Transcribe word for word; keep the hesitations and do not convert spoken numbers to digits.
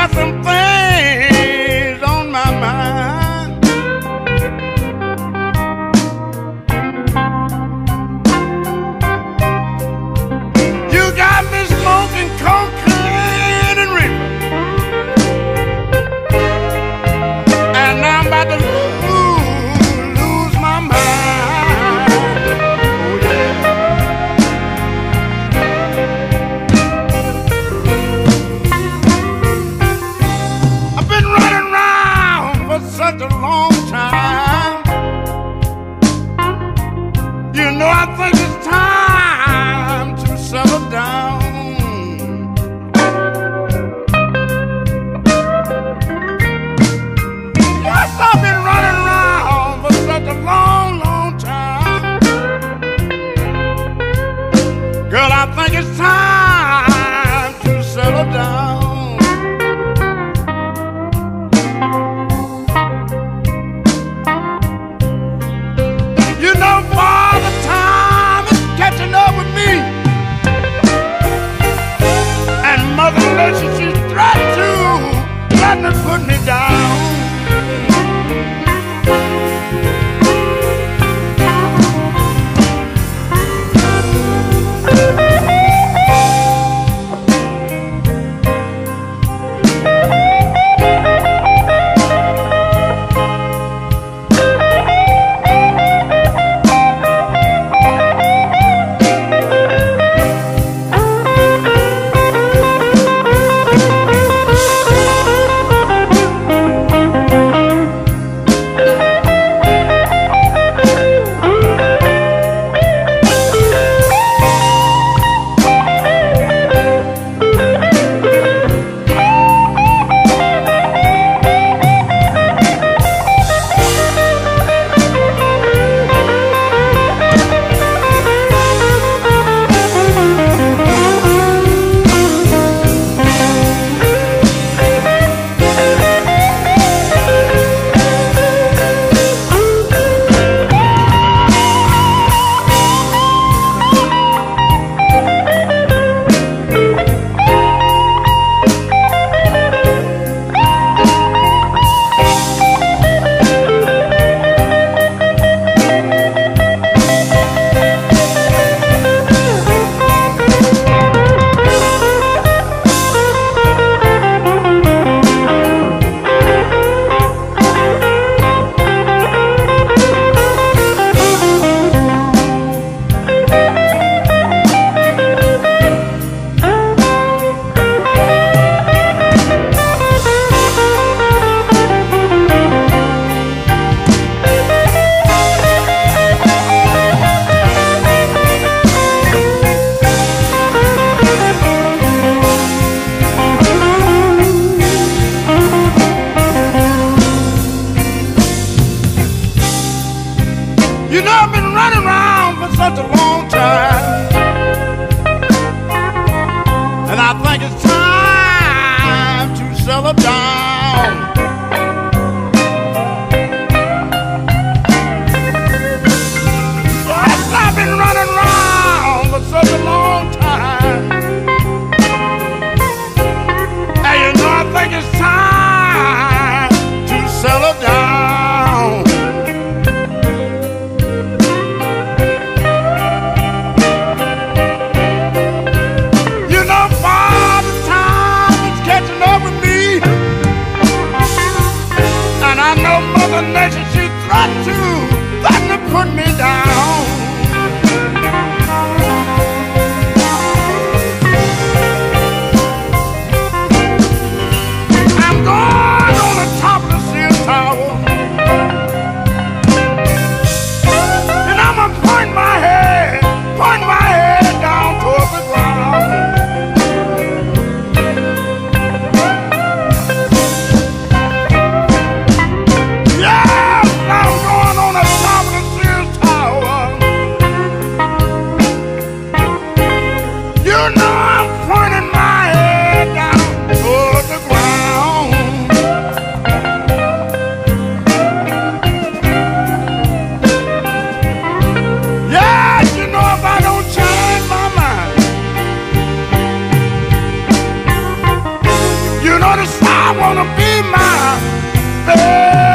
got some things on my mind. You got me smoking cocaine and reefer, and I'm about to lose, lose my mind. Oh yeah. I've been running around for such a long time. You know, I think it's time to settle down. Yes, I've been running around for such a long, long time. Girl, I think it's time to settle down. You know, Father Time is catching up with me, and Mother Nature, she's threatened to threaten to put me down. You know, I've been running around for such a long time, and I think it's time to settle down. Yes, I've been running around for such a long time, and you know, I think it's time to settle down. Mother Nature, she threatened to, threatened to put me down. I'm going on the top of the Sears Tower, and I'm gonna point my head, point my head down toward the ground. You know the side. gonna be my baby.